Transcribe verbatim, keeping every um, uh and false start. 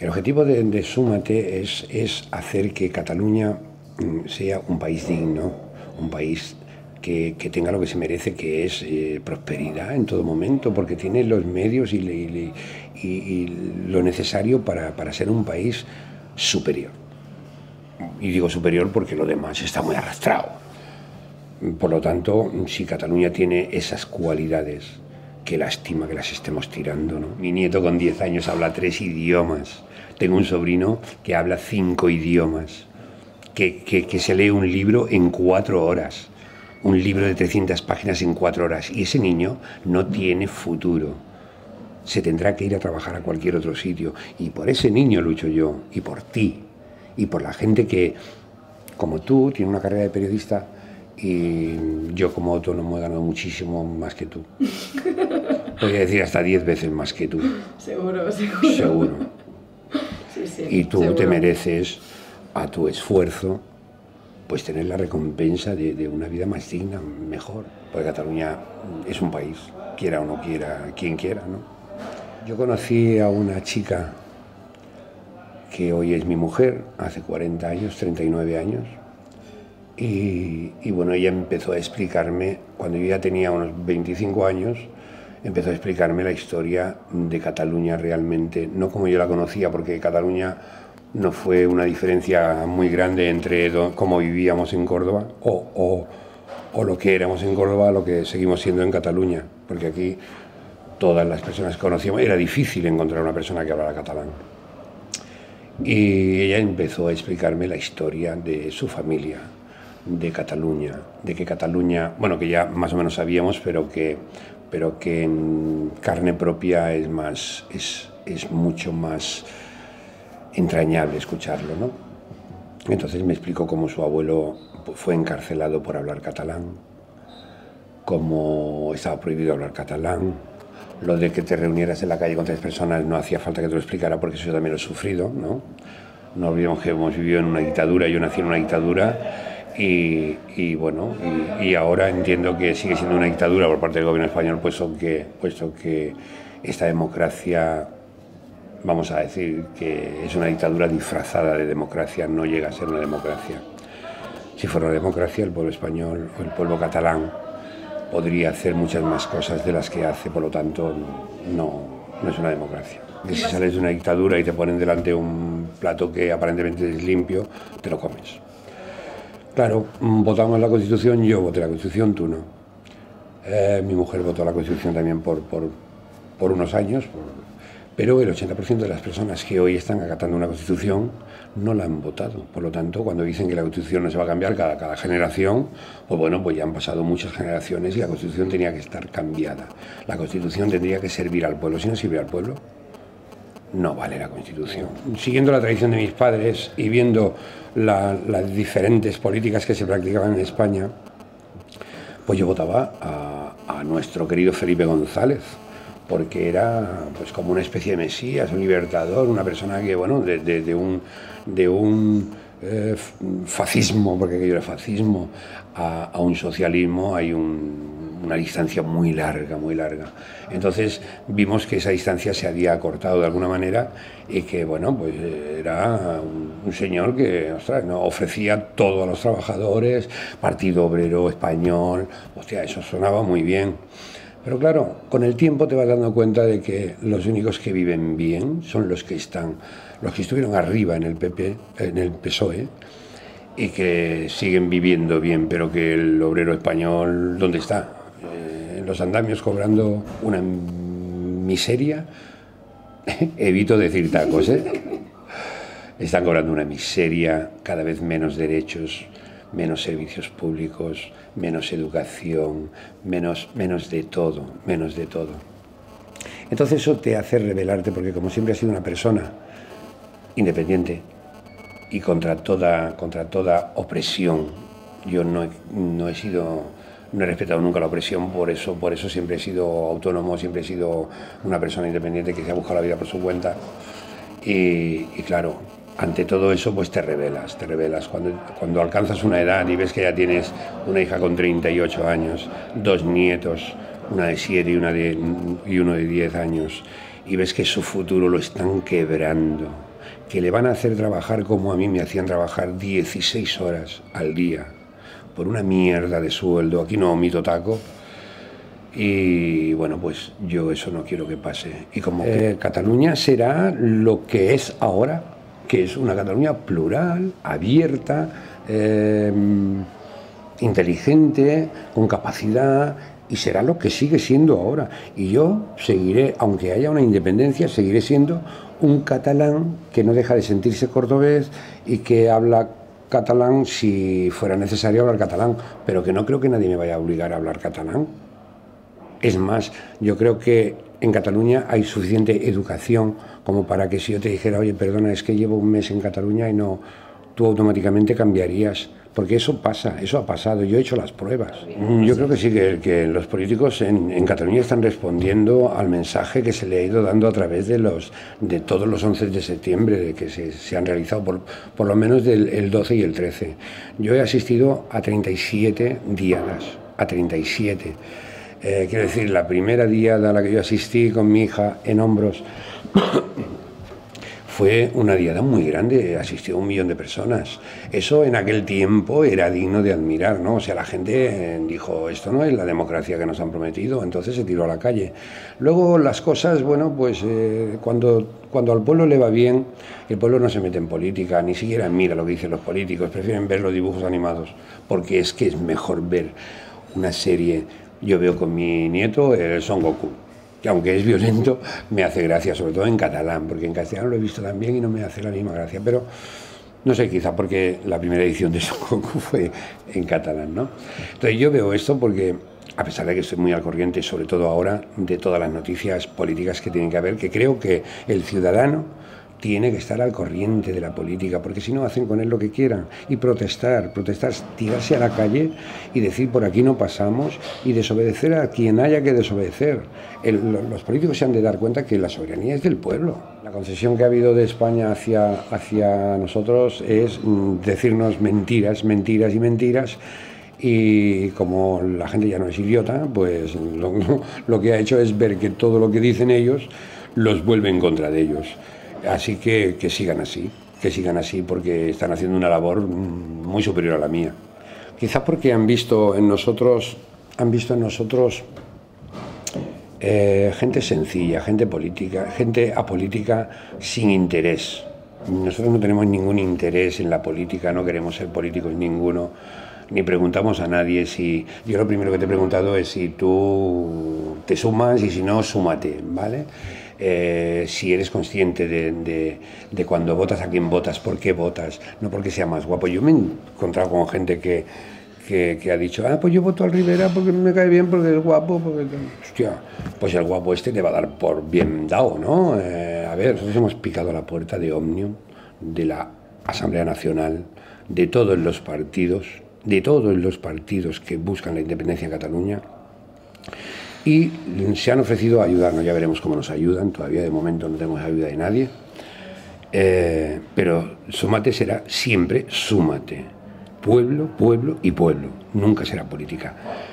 El objetivo de, de Súmate es, es hacer que Cataluña sea un país digno, un país que, que tenga lo que se merece, que es eh, prosperidad en todo momento, porque tiene los medios y, y, y, y lo necesario para, para ser un país superior. Y digo superior porque lo demás está muy arrastrado. Por lo tanto, si Cataluña tiene esas cualidades, qué lástima que las estemos tirando, ¿no? Mi nieto con diez años habla tres idiomas. Tengo un sobrino que habla cinco idiomas, que, que, que se lee un libro en cuatro horas, un libro de trescientas páginas en cuatro horas, y ese niño no tiene futuro. Se tendrá que ir a trabajar a cualquier otro sitio, y por ese niño lucho yo, y por ti, y por la gente que, como tú, tiene una carrera de periodista, y yo como autónomo he ganado muchísimo más que tú. Podría decir hasta diez veces más que tú. Seguro, seguro. Seguro. Sí, sí, y tú seguro. te mereces, a tu esfuerzo, pues tener la recompensa de, de una vida más digna, mejor. Porque Cataluña es un país, quiera o no quiera, quien quiera, ¿no? Yo conocí a una chica que hoy es mi mujer, hace cuarenta años, treinta y nueve años, y, y bueno, ella empezó a explicarme, cuando yo ya tenía unos veinticinco años, empezó a explicarme la historia de Cataluña realmente, no como yo la conocía, porque Cataluña no fue una diferencia muy grande entre do, cómo vivíamos en Córdoba o, o, o lo que éramos en Córdoba, lo que seguimos siendo en Cataluña, porque aquí todas las personas que conocíamos, era difícil encontrar una persona que hablara catalán. Y ella empezó a explicarme la historia de su familia, de Cataluña, de que Cataluña, bueno, que ya más o menos sabíamos, pero que pero que en carne propia es, más, es, es mucho más entrañable escucharlo, ¿no? Entonces me explicó cómo su abuelo fue encarcelado por hablar catalán, cómo estaba prohibido hablar catalán, lo de que te reunieras en la calle con tres personas no hacía falta que te lo explicara porque eso yo también lo he sufrido, ¿no? No olvidemos que hemos vivido en una dictadura, yo nací en una dictadura. Y, y bueno, y, y ahora entiendo que sigue siendo una dictadura por parte del gobierno español, puesto que, puesto que esta democracia, vamos a decir que es una dictadura disfrazada de democracia, no llega a ser una democracia. Si fuera una democracia, el pueblo español o el pueblo catalán podría hacer muchas más cosas de las que hace, por lo tanto no, no es una democracia. Que si sales de una dictadura y te ponen delante un plato que aparentemente es limpio, te lo comes. Claro, votamos la Constitución, yo voté la Constitución, tú no. Eh, mi mujer votó la Constitución también por, por, por unos años, por, pero el ochenta por ciento de las personas que hoy están acatando una Constitución no la han votado. Por lo tanto, cuando dicen que la Constitución no se va a cambiar cada, cada generación, pues bueno, pues ya han pasado muchas generaciones y la Constitución tenía que estar cambiada. La Constitución tendría que servir al pueblo. Si no sirve al pueblo, no vale la Constitución. Siguiendo la tradición de mis padres y viendo la, las diferentes políticas que se practicaban en España, pues yo votaba a, a nuestro querido Felipe González, porque era pues como una especie de mesías, un libertador, una persona que, bueno, de, de, de un, de un eh, fascismo, porque aquello era fascismo, a, a un socialismo hay un, una distancia muy larga, muy larga. Entonces vimos que esa distancia se había acortado de alguna manera y que, bueno, pues era un, un señor que, ostras, ¿no? ofrecía todo a los trabajadores, Partido Obrero Español, hostia, eso sonaba muy bien. Pero claro, con el tiempo te vas dando cuenta de que los únicos que viven bien son los que están, los que estuvieron arriba en el P P, en el P S O E, y que siguen viviendo bien, pero que el obrero español, ¿dónde está? Eh, en los andamios cobrando una miseria, evito decir tacos, ¿eh? Están cobrando una miseria, cada vez menos derechos, menos servicios públicos, menos educación, menos, menos de todo, menos de todo. Entonces eso te hace rebelarte, porque como siempre has sido una persona independiente y contra toda, contra toda opresión, yo no he, no he sido, no he respetado nunca la opresión, por eso, por eso siempre he sido autónomo, siempre he sido una persona independiente que se ha buscado la vida por su cuenta. Y, y claro, ante todo eso pues te rebelas, te rebelas. Cuando, cuando alcanzas una edad y ves que ya tienes una hija con treinta y ocho años, dos nietos, una de siete y, una de, y uno de diez años, y ves que su futuro lo están quebrando, que le van a hacer trabajar como a mí me hacían trabajar dieciséis horas al día por una mierda de sueldo, aquí no omito taco, y bueno, pues yo eso no quiero que pase. Y como eh, Cataluña será lo que es ahora, que es una Cataluña plural, abierta, eh, inteligente, con capacidad, y será lo que sigue siendo ahora. Y yo seguiré, aunque haya una independencia, seguiré siendo un catalán que no deja de sentirse cordobés y que habla catalán si fuera necesario hablar catalán, pero que no creo que nadie me vaya a obligar a hablar catalán. Es más, yo creo que en Cataluña hay suficiente educación como para que si yo te dijera, oye, perdona, es que llevo un mes en Cataluña y no, tú automáticamente cambiarías. Porque eso pasa, eso ha pasado, yo he hecho las pruebas. Yo creo que sí, que, que los políticos en, en Cataluña están respondiendo al mensaje que se le ha ido dando a través de, los, de todos los once de septiembre, de que se, se han realizado, por, por lo menos del el doce y el trece. Yo he asistido a treinta y siete diadas, a treinta y siete. Eh, quiero decir, la primera diada a la que yo asistí con mi hija en hombros fue una diada muy grande, asistió un millón de personas. Eso en aquel tiempo era digno de admirar, ¿no? O sea, la gente dijo, esto no es la democracia que nos han prometido, entonces se tiró a la calle. Luego las cosas, bueno, pues eh, cuando, cuando al pueblo le va bien, el pueblo no se mete en política, ni siquiera mira lo que dicen los políticos, prefieren ver los dibujos animados, porque es que es mejor ver una serie. Yo veo con mi nieto el Son Goku, que aunque es violento, me hace gracia, sobre todo en catalán, porque en castellano lo he visto también y no me hace la misma gracia, pero no sé, quizá porque la primera edición de Son Goku fue en catalán, ¿no? Entonces yo veo esto porque, a pesar de que estoy muy al corriente, sobre todo ahora, de todas las noticias políticas que tienen que haber, que creo que el ciudadano tiene que estar al corriente de la política, porque si no hacen con él lo que quieran, y protestar, protestar, tirarse a la calle y decir por aquí no pasamos y desobedecer a quien haya que desobedecer. El, los políticos se han de dar cuenta que la soberanía es del pueblo. La concesión que ha habido de España hacia, hacia nosotros es mm, decirnos mentiras, mentiras y mentiras, y como la gente ya no es idiota, pues lo, lo que ha hecho es ver que todo lo que dicen ellos los vuelve en contra de ellos. Así que que sigan así, que sigan así porque están haciendo una labor muy superior a la mía. Quizá porque han visto en nosotros, han visto en nosotros eh, gente sencilla, gente política, gente apolítica sin interés. Nosotros no tenemos ningún interés en la política, no queremos ser políticos ninguno, ni preguntamos a nadie si... Yo lo primero que te he preguntado es si tú te sumas y si no, súmate, ¿vale? Eh, si eres consciente de, de, de cuando votas a quién votas, por qué votas, no porque sea más guapo. Yo me he encontrado con gente que, que, que ha dicho, ah, pues yo voto al Rivera porque me cae bien, porque es guapo, porque... Hostia, pues el guapo este te va a dar por bien dado, ¿no? Eh, a ver, nosotros hemos picado la puerta de Òmnium, de la Asamblea Nacional, de todos los partidos, de todos los partidos que buscan la independencia en Cataluña, y se han ofrecido a ayudarnos. Ya veremos cómo nos ayudan, todavía de momento no tenemos ayuda de nadie, eh, pero súmate será siempre súmate, pueblo, pueblo y pueblo, nunca será política.